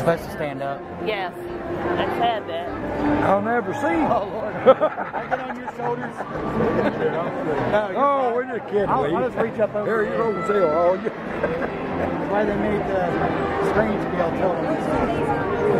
supposed to stand up. Yes, I said that. I'll never see. Oh, Lord. I get on your shoulders. No, we're just kidding. I'll just reach up over here. there. You roll the sail. Oh, you. That's why they made the screen scale total.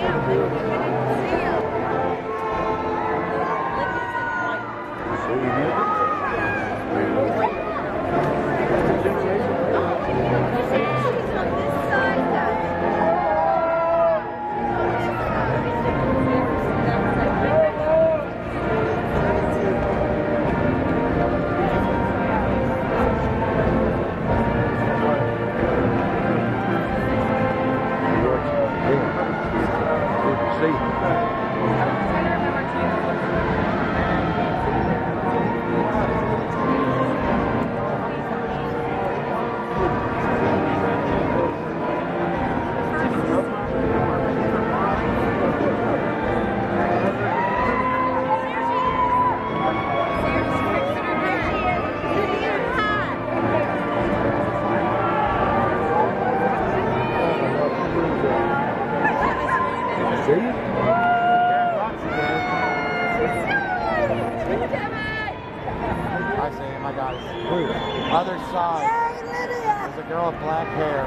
I see him, I got it. Other side. There's a girl with black hair.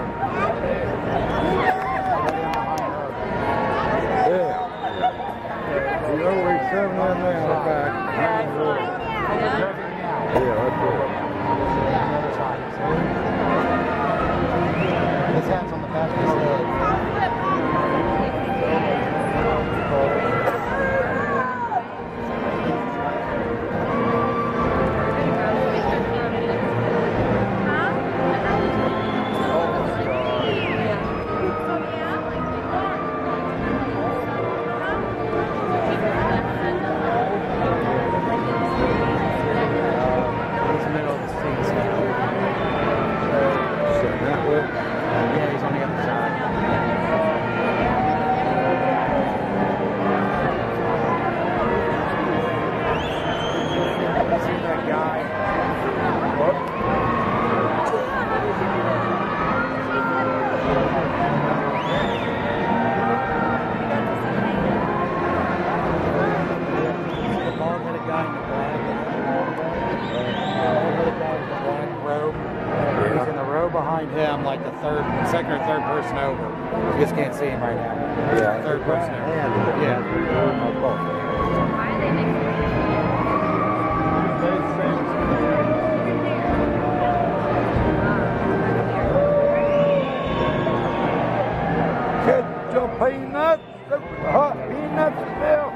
Yeah. He's always coming in there in the back. Yeah, that's Other side. His hat's on the back of his head. Yeah, he's on the other side. See that guy? What? The bald-headed guy in the black robe. He's in the row behind him, like the second or third person over. You just can't see him right now. Yeah, Third person over. Yeah. Ketchup peanuts, hot peanuts milk.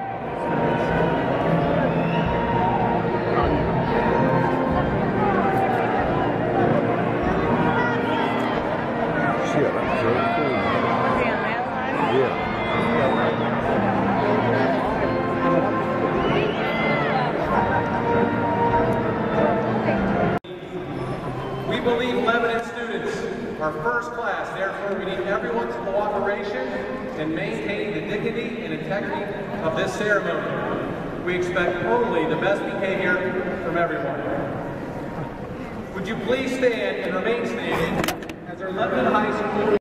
Shit, that's so cool. Yeah. We believe Lebanon students are first class, therefore we need everyone's cooperation in maintaining the dignity and integrity of this ceremony. We expect only the best behavior from everyone. Would you please stand and remain standing as our Lebanon High School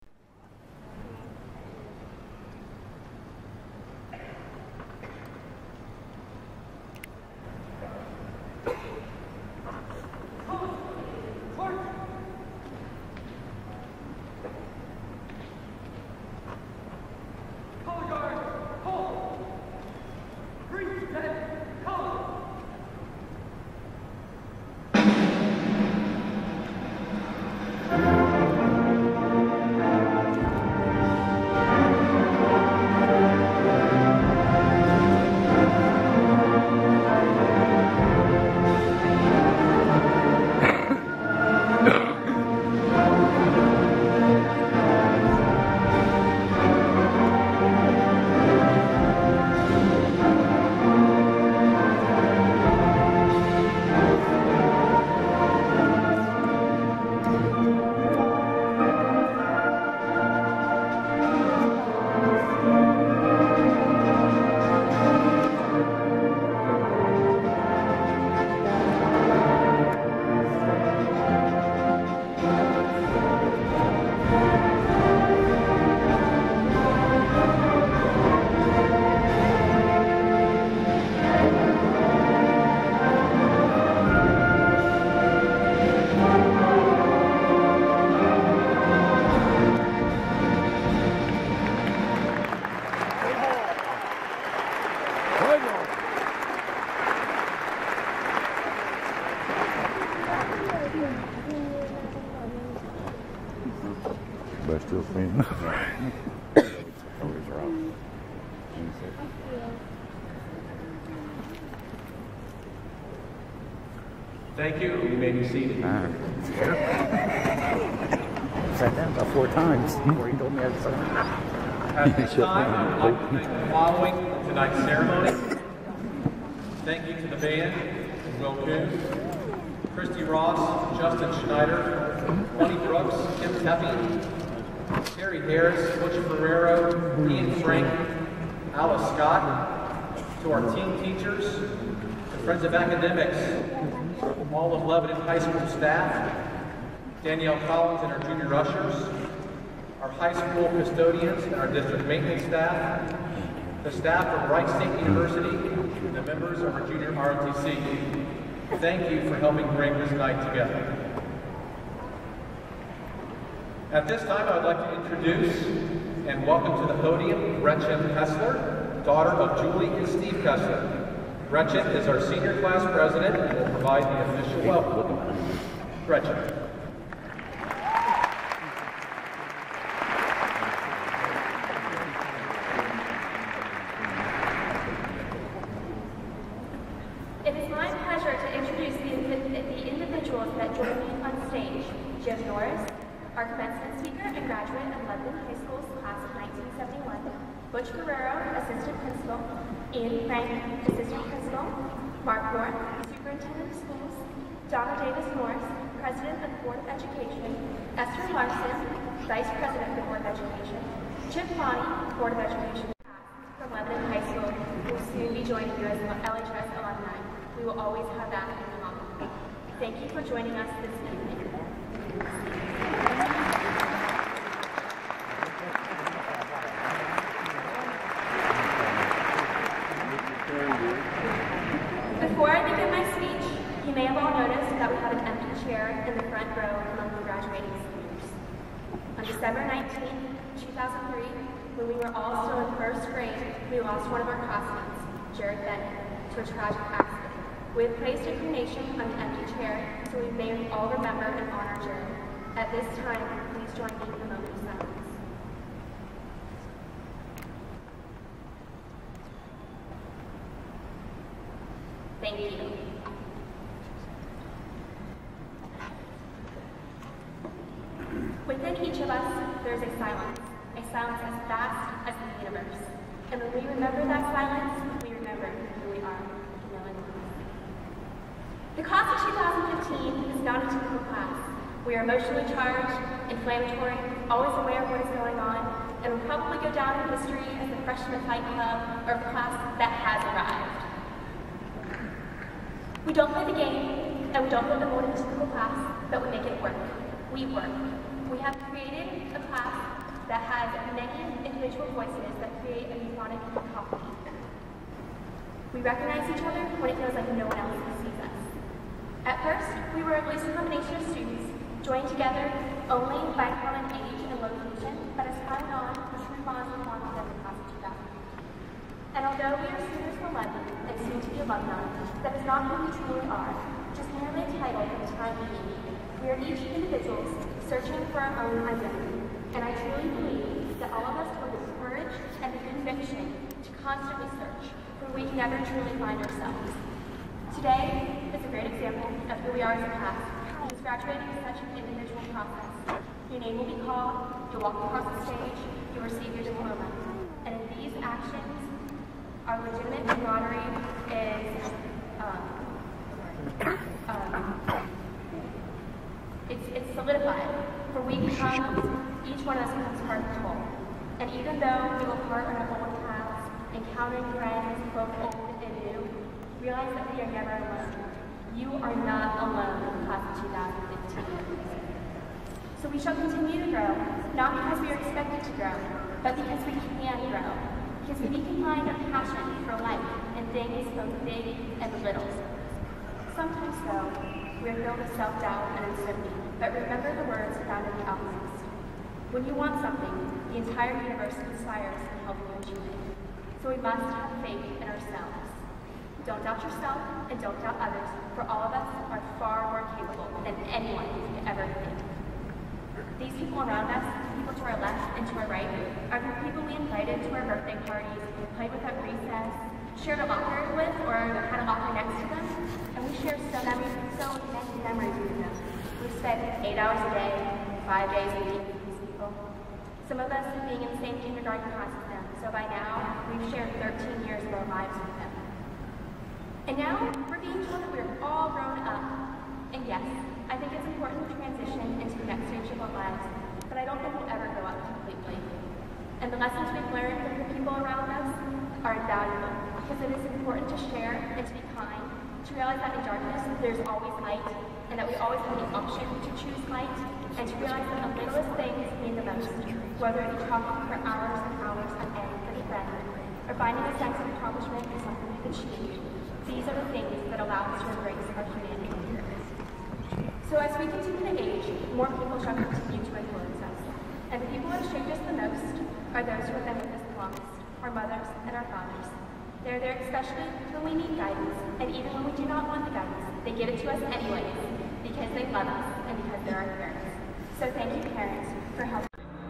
Everybody's still spinning. Thank you. You may be seated. Sat down about 4 times before he told me I was At this time, I would like to thank the following for tonight's ceremony. Thank you to the band, Will Kuhn, Christy Ross, Justin Schneider, Bunny Brooks, Kim Tepe, Terry Harris, Butch Ferrero, Ian Frank, Alice Scott, to our team teachers, to Friends of Academics, all of Lebanon High School staff, Danielle Collins and our junior ushers, our high school custodians and our district maintenance staff, the staff of Wright State University, and the members of our junior ROTC. Thank you for helping bring this night together. At this time, I would like to introduce and welcome to the podium Gretchen Kessler, daughter of Julie and Steve Kessler. Gretchen is our senior class president and will provide the official welcome. Gretchen. It is my pleasure to introduce the individuals that join me on stage. Jim Norris, our commencement speaker and graduate of Lebanon High School's class of 1971. Butch Guerrero, assistant principal. Ian Frank, assistant principal. Mark North, superintendent of schools. Donna Davis Morris, president of the Board of Education. Esther Larson, vice president of the Board of Education. Chip Bonnie, Board of Education. From Lebanon High School, who will soon be joining you as LHS alumni. We will always have that in common. Thank you for joining us this evening. Before I begin my speech, you may have all noticed that we have an empty chair in the front row among the graduating seniors. On December 19, 2003, when we were all still in first grade, we lost one of our classmates, Jared Bennett, to a tragic accident. We have placed a cremation on the empty chair, so we may all remember and honor Jared. At this time, please join me in a moment of silence. Thank you. Within each of us, there is a silence as vast as the universe. And when we remember that silence, we remember who we are. The class of 2015 is not a typical class. We are emotionally charged, inflammatory, always aware of what is going on, and will probably go down in history as the freshman fight club or a class that has arrived. We don't play the game, and we don't put the mold in a typical class, but we make it work. We work. We have created a class that has many individual voices that create a euphonic cacophony. We recognize each other when it feels like no one else sees us. At first, we were a loose combination of students, joined together only by common age and location, but as time went on, the true bonds were formed within the class of 2000. And although we are seniors from London and soon to be alumni, that is not who we truly are, just merely a title for the time being. We are each individuals searching for our own identity, and I truly believe that all of us have the courage and the conviction to constantly search, for we can never truly find ourselves. Today is a great example of who we are as a class, because graduating is such an individual process. Your name will be called, you'll walk across the stage, you'll receive your diploma. And in these actions, our legitimate camaraderie is it's solidified, for we become, each one of us becomes part of the whole. And even though we will part on our own paths, encountering friends both old and new, realize that we are never alone. You are not alone in the class of 2015. So we shall continue to grow, not because we are expected to grow, but because we can grow. Because we can find a passion for life and things both big and little. Sometimes, though, we are filled with self-doubt and uncertainty, but remember the words found in The Alchemist. When you want something, the entire universe conspires to help you achieve it. So we must have faith in ourselves. Don't doubt yourself and don't doubt others, for all of us are far more capable than anyone could ever think. These people around us, people to our our left and to our right are the people we invited to our birthday parties, played with at recess, shared a locker with, or had a locker next to them, and we share so many memories with them. We've spent 8 hours a day, 5 days a week with these people. Some of us being in the same kindergarten class as them, so by now, we've shared 13 years of our lives with them. And now, we're being told that we're all grown up. And yes, I think it's important to transition into the next stage of our lives, but I don't think we'll ever grow up completely. And the lessons we've learned from the people around us are invaluable, because it is important to share and to be kind, to realize that in darkness, there's always light, and that we always have the option to choose light, and to realize that the littlest things mean the most, whether it be talking for hours and hours on end with a friend, or finding a sense of accomplishment in something we've achieved. These are the things that allow us to embrace our humanity. So as we continue to age, more people shall continue to influence us. And the people who have shaped us the most are those who have been with us the longest, our mothers and our fathers. They're there especially when we need guidance, and even when we do not want the guidance, they give it to us anyways, because they love us and because they're our parents. So thank you, parents, for helping.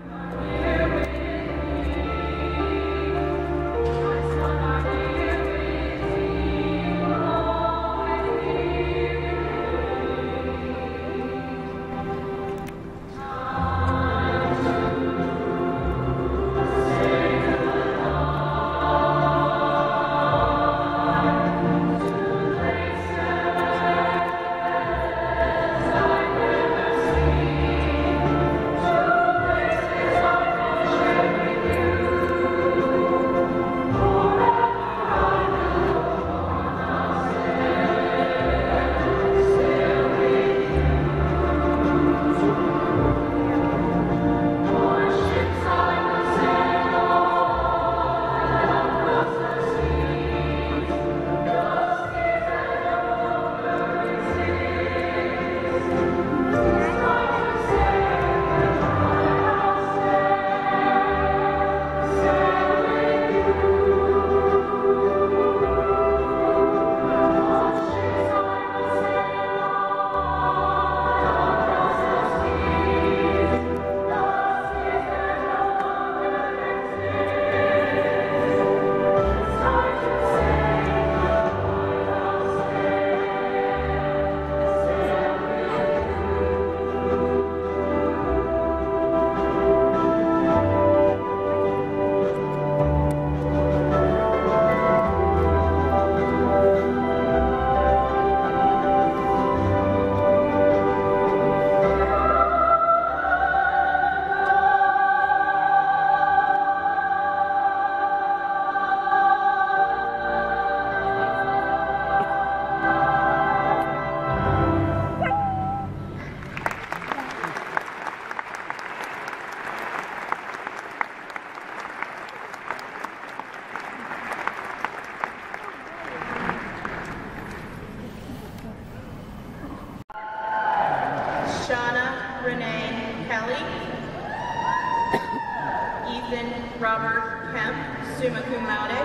Robert Kemp, summa cum laude.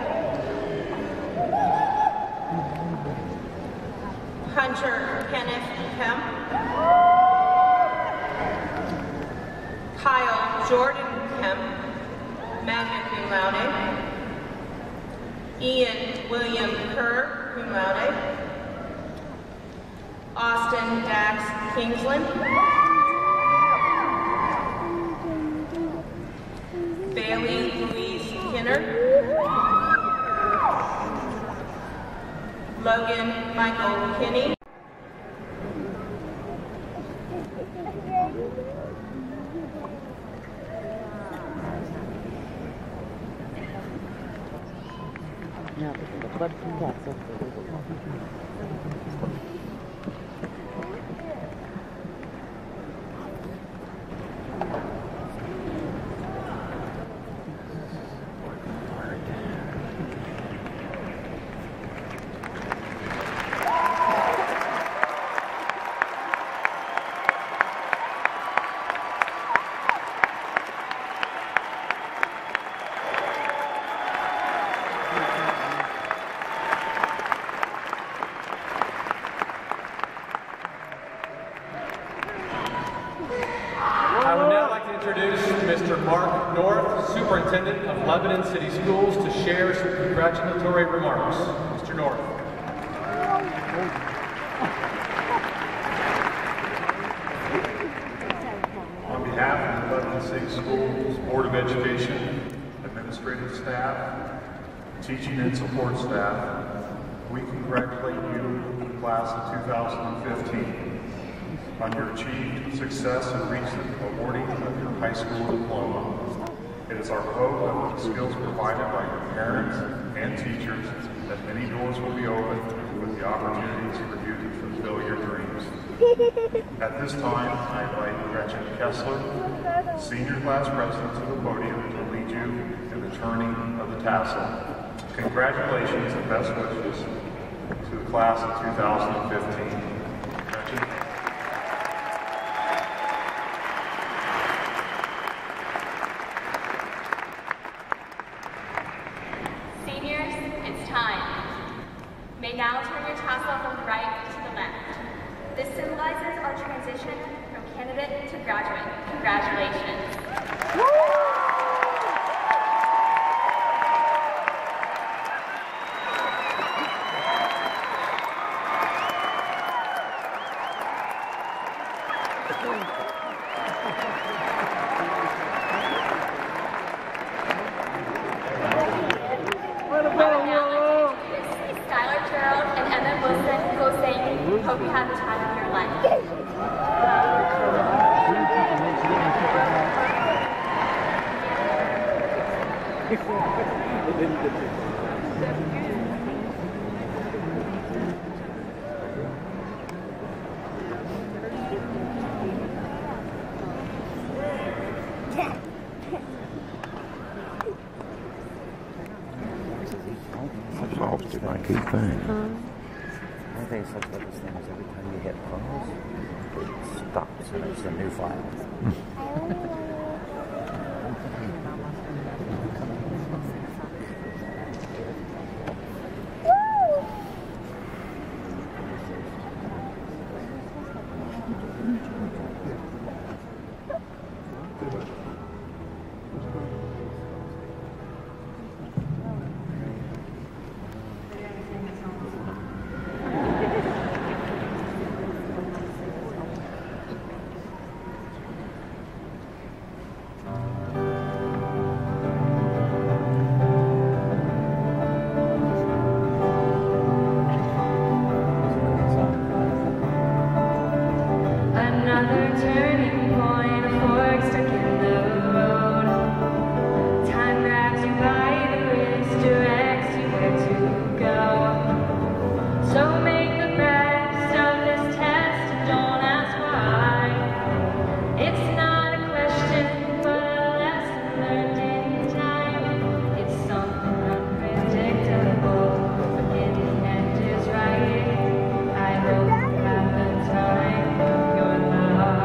Hunter Kenneth Kemp. Kyle Jordan Kemp, magna cum laude. Ian William Kerr, cum laude. Austin Dax Kingsland. Bailey Louise Kinner. Logan Michael Kinney. I would now like to introduce Mr. Mark North, Superintendent of Lebanon City Schools, to share some congratulatory remarks. Mr. North. On behalf of the Lebanon City Schools Board of Education, administrative staff, teaching and support staff, we congratulate you, the class of 2015, on your achieved success and recent awarding of your high school diploma. It is our hope that with the skills provided by your parents and teachers, that many doors will be opened with the opportunities for you to fulfill your dreams. At this time, I invite Gretchen Kessler, Senior Class President, to the podium to lead you in the turning of the tassel. Congratulations and best wishes to the class of 2015. Gretchen. Seniors, it's time. May now turn your tassel from the right to the left. This symbolizes our transition from candidate to graduate. Congratulations. Skylar Gerald and Emma Wilson will sing Hope You Have the Time of Your Life. Exhausted, I keep saying. I think it's such like this thing is every time you hit pause, it stops and it's a new file. Another turning point, a fork stuck in the road. Time grabs you by the wrist, directs you where to go. So make the best of this test and don't ask why. It's not a question, but a lesson learned in time. It's something unpredictable, but in the end is right. I hope you have the time of your life.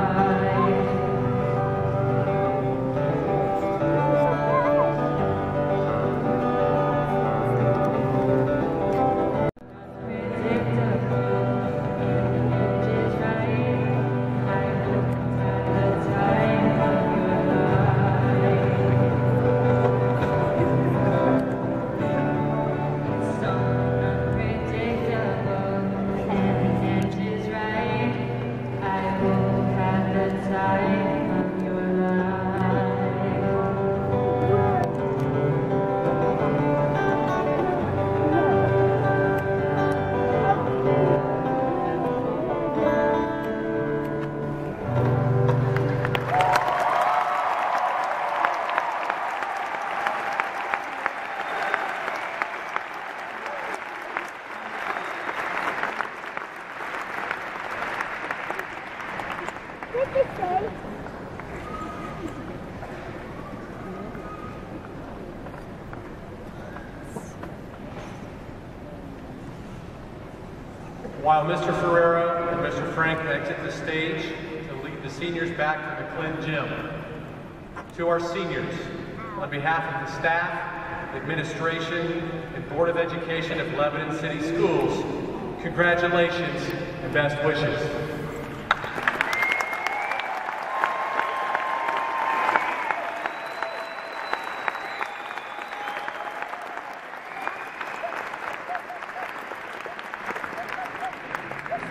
While Mr. Ferrero and Mr. Frank exit the stage to lead the seniors back to the Clint Gym. To our seniors, on behalf of the staff, administration, and Board of Education of Lebanon City Schools, congratulations and best wishes.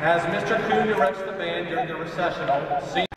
As Mr. Kuhn directs the band during the recessional,